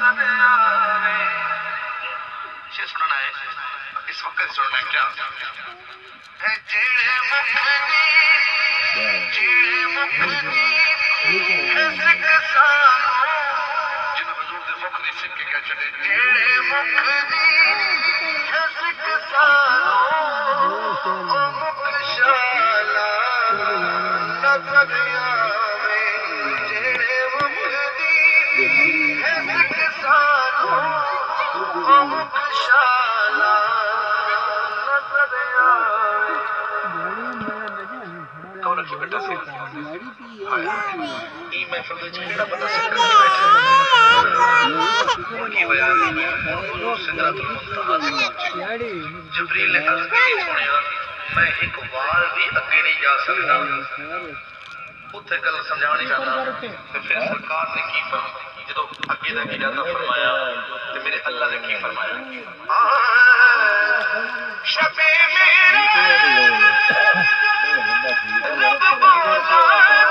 سننا ہے اس وقت سننا ہے کیا جیڑے مکھنی ہے سکھ سانو جنہوں حضور دے مکھنی سکھ کے کیا چلے جیڑے مکھنی ہے سکھ سانو او مکھ شالا نظر آوے جیڑے مکھنی ہے سکھ سانو او مکھ شالا نظر آوے کون رکھی بیٹا سی ای محفل دے چھڑا بندہ سکھ کے بیٹھے ان کی بیان حضور سدرۃ المنتہا سے پہنچے جبریل نے عرض کی سنیا میں ایک وار بھی اگے نہیں جا سکتا اتھے گل سمجھانی چاہتا تو پھر سرکار نے کی فرمایا جدو اگے دا ارادہ فرمایا تو میرے اللہ نے کی فرمایا شب میرا رب بولا